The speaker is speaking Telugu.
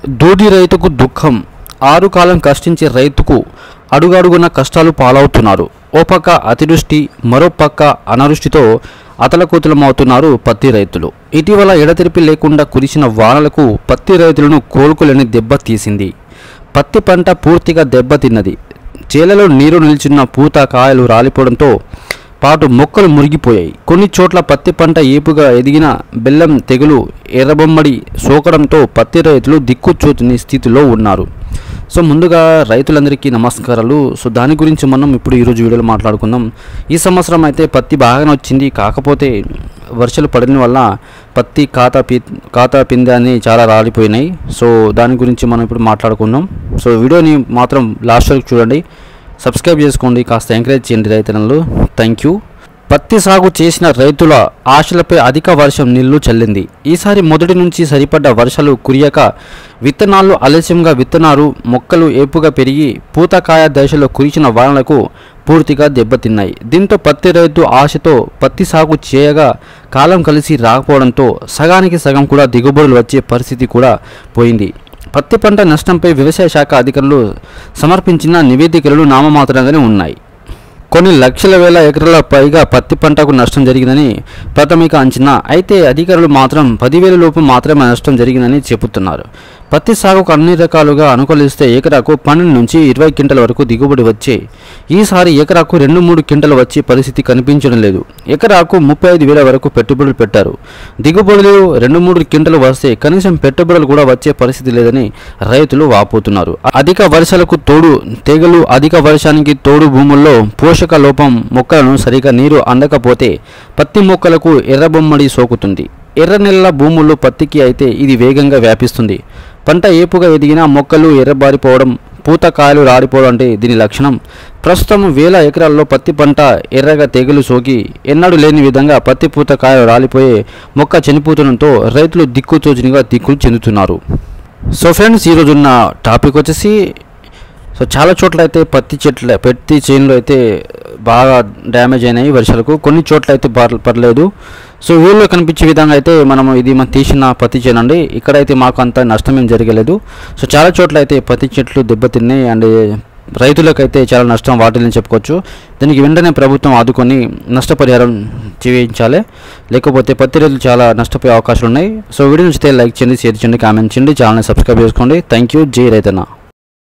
దూది రైతుకు దుఃఖం. ఆరు కాలం కష్టించే రైతుకు అడుగడుగున కష్టాలు పాలవుతున్నారు. ఓ పక్క అతివృష్టి, మరో పక్క అనావృష్టితో అతలకుతలమవుతున్నారు పత్తి రైతులు. ఇటీవల ఎడతెరిపి లేకుండా కురిసిన వానలకు పత్తి రైతులను కోలుకోలేని దెబ్బ తీసింది. పత్తి పంట పూర్తిగా దెబ్బతిన్నది. చేలలో నీరు నిలిచిన పూత కాయలు రాలిపోవడంతో పాటు మొక్కలు మురిగిపోయాయి. కొన్ని చోట్ల పత్తి పంట ఏపుగా ఎదిగిన బెల్లం తెగులు ఎర్రబొమ్మడి సోకడంతో పత్తి రైతులు దిక్కుచోతుని స్థితిలో ఉన్నారు. సో ముందుగా రైతులందరికీ నమస్కారాలు. సో దాని గురించి మనం ఇప్పుడు ఈరోజు వీడియోలో మాట్లాడుకుందాం. ఈ సంవత్సరం అయితే పత్తి బాగానే వచ్చింది, కాకపోతే వర్షాలు పడిన వల్ల పత్తి ఖాతా పిందె అని చాలా రాలిపోయినాయి. సో దాని గురించి మనం ఇప్పుడు మాట్లాడుకుందాం. సో వీడియోని మాత్రం లాస్ట్ వరకు చూడండి, సబ్స్క్రైబ్ చేసుకోండి, కాస్త ఎంకరేజ్ చేయండి రైతులను. Thank you. పత్తి సాగు చేసిన రైతుల ఆశలపై అధిక వర్షం నీళ్లు చల్లింది. ఈసారి మొదటి నుంచి సరిపడ్డ వర్షాలు కురియక విత్తనాలు ఆలస్యంగా విత్తనాలు, మొక్కలు ఏపుగా పెరిగి పూతకాయ దశలో కురిసిన వానలకు పూర్తిగా దెబ్బతిన్నాయి. దీంతో పత్తి రైతు ఆశతో పత్తి సాగు చేయగా కాలం కలిసి రాకపోవడంతో సగానికి సగం కూడా దిగుబడులు వచ్చే పరిస్థితి కూడా పోయింది. పత్తి పంట నష్టంపై వ్యవసాయ శాఖ అధికారులు సమర్పించిన నివేదికలు నామమాత్రంగానే ఉన్నాయి. కొన్ని లక్షల వేల ఎకరాల పైగా పత్తి పంటకు నష్టం జరిగిందని ప్రాథమిక అంచనా. అయితే అధికారులు మాత్రం 10,000 లోపు మాత్రమే నష్టం జరిగిందని చెబుతున్నారు. పత్తి సాగుకు అన్ని రకాలుగా అనుకూలిస్తే ఎకరాకు 12 నుంచి 20 క్వింటల వరకు దిగుబడి వచ్చే ఈసారి ఎకరాకు 2-3 క్వింటలు వచ్చే పరిస్థితి కనిపించడం లేదు. ఎకరాకు 35,000 వరకు పెట్టుబడులు పెట్టారు. దిగుబడులు 2-3 క్వింటలు వస్తే కనీసం పెట్టుబడులు కూడా వచ్చే పరిస్థితి లేదని రైతులు వాపోతున్నారు. అధిక వర్షాలకు తోడు తెగలు, అధిక వర్షానికి తోడు భూముల్లో పోషక లోపం, మొక్కలను సరిగా నీరు అందకపోతే పత్తి మొక్కలకు ఎర్రబొమ్మడి సోకుతుంది. ఎర్ర నెలల భూముల్లో పత్తికి అయితే ఇది వేగంగా వ్యాపిస్తుంది. పంట ఏపుగా ఎదిగిన మొక్కలు ఎర్రబారిపోవడం, పూత కాయలు రాలిపోవడం అంటే దీని లక్షణం. ప్రస్తుతం వేల ఎకరాల్లో పత్తి పంట ఎర్రగా తెగులు సోకి ఎన్నడూ లేని విధంగా పత్తి పూత కాయలు రాలిపోయే మొక్క చనిపోతుండటంతో రైతులు దిక్కులు చెందుతున్నారు. సో ఫ్రెండ్స్, ఈరోజున్న టాపిక్ వచ్చేసి చాలా చోట్ల అయితే పత్తి చేనులు అయితే బాగా డ్యామేజ్ అయినాయి వర్షాలకు. కొన్ని చోట్ల అయితే పర్లేదు. సో ఊళ్ళో కనిపించే విధంగా అయితే మనం తీసిన పత్తి చేను అండి. ఇక్కడైతే మాకు అంత నష్టం ఏం జరగలేదు. సో చాలా చోట్ల అయితే పత్తి చెట్లు దెబ్బతిన్నాయి అండ్ రైతులకైతే చాలా నష్టం వాటిల్ని చెప్పుకోవచ్చు. దీనికి వెంటనే ప్రభుత్వం ఆదుకొని నష్టపరిహారం చేయించాలి, లేకపోతే పత్తి రైతులు చాలా నష్టపోయే అవకాశాలు ఉన్నాయి. సో వీడియో నచ్చితే లైక్ చేయండి, షేర్ చేయండి, కామెంట్ చేయండి, ఛానల్ని సబ్స్క్రైబ్ చేసుకోండి. Thank you. జై రైతన్న.